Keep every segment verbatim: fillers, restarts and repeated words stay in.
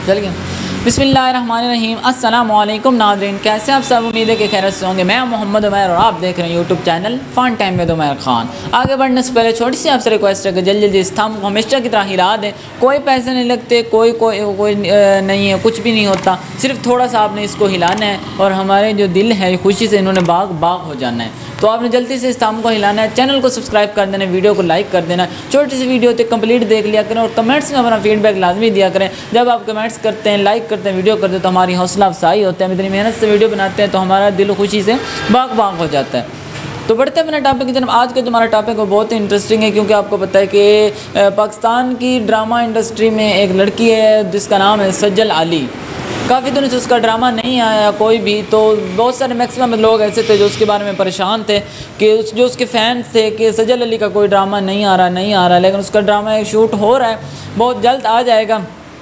चल गया। बिस्मिल्लाहिर्रहमानिर्रहीम। अस्सलामु अलैकुम नाज़रीन, कैसे आप सब? उम्मीद है कि खैरियत से होंगे। मैं मोहम्मद उमैर और आप देख रहे हैं YouTube channel fun time with Umair Khan. आगे बढ़ने से पहले छोटी सी आपसे रिक्वेस्ट है कि जल्दी जल्दी इस थंब को हमेशा की तरह हिला दें। कोई पैसे नहीं लगते, कोई कोई कोई नहीं है, कुछ भी नहीं होता, सिर्फ थोड़ा सा आपने इसको हिलाना है और हमारे जो दिल है खुशी से इन्होंने बाग बाग हो जाना है। तो आपने जल्दी से इस थंब को हिलाना है, चैनल को सब्सक्राइब कर देना, वीडियो को लाइक कर देना। छोटी सी वीडियो तक कंप्लीट देख लिया करें और कमेंट्स में अपना फीडबैक लाजमी दिया करें। जब आप कमेंट्स करते हैं, लाइक करते हैं, वीडियो करते हैं तो हमारी हौसला अफजाई होता है। हम इतनी मेहनत से वीडियो बनाते हैं तो हमारा दिल खुशी से बाग बाग हो जाता है। तो बढ़ते हैं अपने टॉपिक की तरफ। आज का जो हमारा टॉपिक है बहुत ही इंटरेस्टिंग है, क्योंकि आपको पता है कि पाकिस्तान की ड्रामा इंडस्ट्री में एक लड़की है जिसका नाम है सज्जल आली। काफ़ी दिनों से उसका ड्रामा नहीं आया कोई भी, तो बहुत सारे मैक्सिमम लोग ऐसे थे जो उसके बारे में परेशान थे कि उस जो उसके फैंस थे कि सज्जल अली का कोई ड्रामा नहीं आ रहा नहीं आ रहा लेकिन उसका ड्रामा एक शूट हो रहा है, बहुत जल्द आ जाएगा।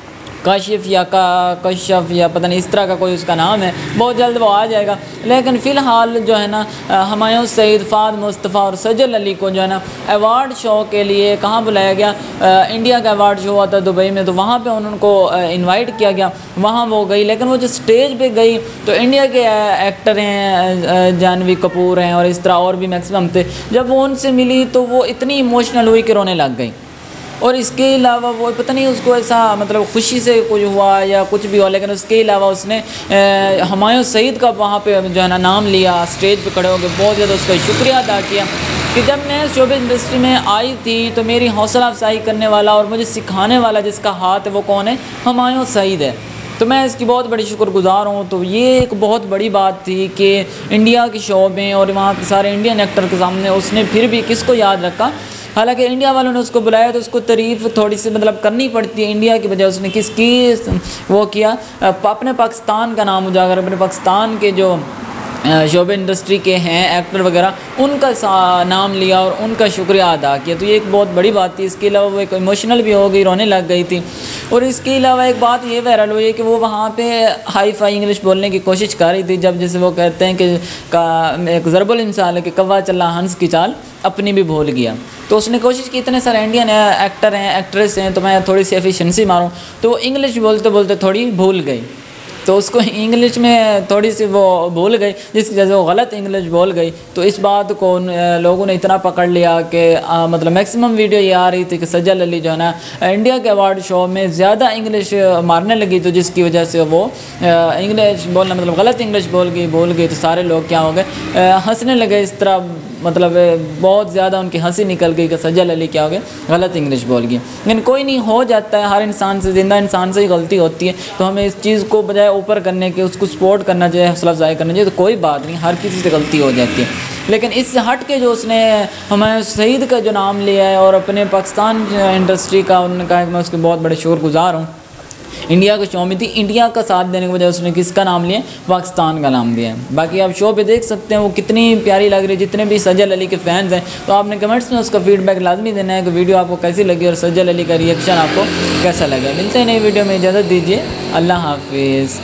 काशिफ या का कश्यफ या पता नहीं इस तरह का कोई उसका नाम है, बहुत जल्द वो आ जाएगा। लेकिन फ़िलहाल जो है ना हुमायूं सईद, फ़ाद मुस्तफ़ा और सज्जल अली को जो है ना अवार्ड शो के लिए कहाँ बुलाया गया? आ, इंडिया का अवार्ड शो हुआ था दुबई में, तो वहाँ पे उनको इनवाइट किया गया, वहाँ वो गई। लेकिन वो जो स्टेज पे गई तो इंडिया के एक्टर हैं, जानवी कपूर हैं और इस तरह और भी मैक्सिमम थे, जब वो उनसे मिली तो वो इतनी इमोशनल हुई कि रोने लग गई। और इसके अलावा वो पता नहीं उसको ऐसा मतलब खुशी से कुछ हुआ या कुछ भी हुआ, लेकिन उसके अलावा उसने हुमायूं सईद का वहाँ पे जो है ना नाम लिया, स्टेज पे खड़े होकर बहुत ज़्यादा उसका शुक्रिया अदा किया कि जब मैं शोबिज़ इंडस्ट्री में आई थी तो मेरी हौसला अफजाई करने वाला और मुझे सिखाने वाला जिसका हाथ है वो कौन है? हुमायूं सईद है। तो मैं इसकी बहुत बड़ी शुक्रगुज़ार हूँ। तो ये एक बहुत बड़ी बात थी कि इंडिया के शो में और वहाँ के सारे इंडियन एक्टर के सामने उसने फिर भी किसको याद रखा। हालांकि इंडिया वालों ने उसको बुलाया तो उसको तारीफ़ थोड़ी सी मतलब करनी पड़ती है इंडिया की वजह। उसने किसकी वो किया, अपने पाकिस्तान का नाम उजागर, अपने पाकिस्तान के जो शोबे इंडस्ट्री के हैं एक्टर वगैरह उनका नाम लिया और उनका शुक्रिया अदा किया। तो ये एक बहुत बड़ी बात थी। इसके अलावा वो एक इमोशनल भी हो गई, रोने लग गई थी। और इसके अलावा एक बात ये वायरल हुई है कि वो वहाँ पे हाई फाई इंग्लिश बोलने की कोशिश कर रही थी, जब जैसे वो कहते हैं कि का एक ज़रबुल इंसाल है कि कौवा चला हंस की चाल अपनी भी भूल गया। तो उसने कोशिश की, इतने सारे इंडियन एक्टर हैं, एक्ट्रेस हैं, तो मैं थोड़ी सी एफिशिएंसी मारूं, तो वो इंग्लिश बोलते बोलते थोड़ी भूल गई। तो उसको इंग्लिश में थोड़ी सी वो भूल गई, जिसकी वजह से वो गलत इंग्लिश बोल गई। तो इस बात को लोगों ने इतना पकड़ लिया कि मतलब मैक्सिमम वीडियो ये आ रही थी कि सज्जल अली जो है ना इंडिया के अवार्ड शो में ज़्यादा इंग्लिश मारने लगी, तो जिसकी वजह से वो इंग्लिश बोलना मतलब गलत इंग्लिश बोल गई बोल गई तो सारे लोग क्या हो गए, हंसने लगे। इस तरह मतलब बहुत ज़्यादा उनकी हंसी निकल गई कि सज्जल अली क्या हो गया, गलत इंग्लिश बोल गई। लेकिन कोई नहीं, हो जाता है, हर इंसान से, ज़िंदा इंसान से ही गलती होती है। तो हमें इस चीज़ को बजाय ऊपर करने के उसको सपोर्ट करना चाहिए, हौसला अफजाई करना चाहिए। तो कोई बात नहीं, हर किसी से गलती हो जाती है। लेकिन इससे हट के जो उसने हुमायूं सईद का जो नाम लिया है और अपने पाकिस्तान इंडस्ट्री का, उन्होंने कहा कि मैं उसके बहुत बड़े शुक्रगुज़ार हूँ। इंडिया के शो में थी, इंडिया का साथ देने की वजह उसने किसका नाम लिया? पाकिस्तान का नाम दिया है। बाकी आप शो पे देख सकते हैं वो कितनी प्यारी लग रही है। जितने भी सज्जल अली के फैंस हैं तो आपने कमेंट्स में उसका फीडबैक लाजमी देना है कि वीडियो आपको कैसी लगी और सज्जल अली का रिएक्शन आपको कैसा लगा। मिलते हैं नई वीडियो में, इजाज़त दीजिए, अल्लाह हाफिज़।